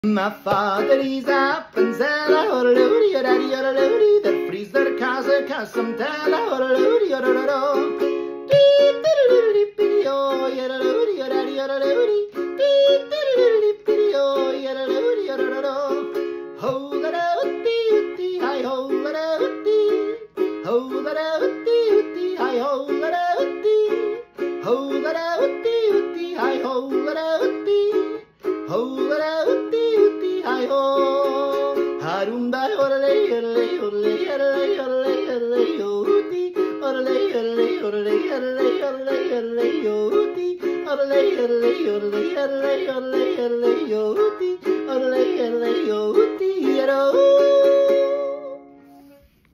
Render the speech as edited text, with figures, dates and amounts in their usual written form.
My father is a panzella, oraludi, oradi, oraludi, that frees their casa, casum tella, oraludi, oraludi, hold it out, I hold it out, hold it out, I hold it out, hold it out, I hold it out, hold it out, I hold. Harumba, orale, orale, orale, orale, orale, orale, yoti, orale, orale, orale, orale, orale, orale, yoti, orale, orale, orale, orale, orale, orale, yoti, orale, orale, yoti, yaro.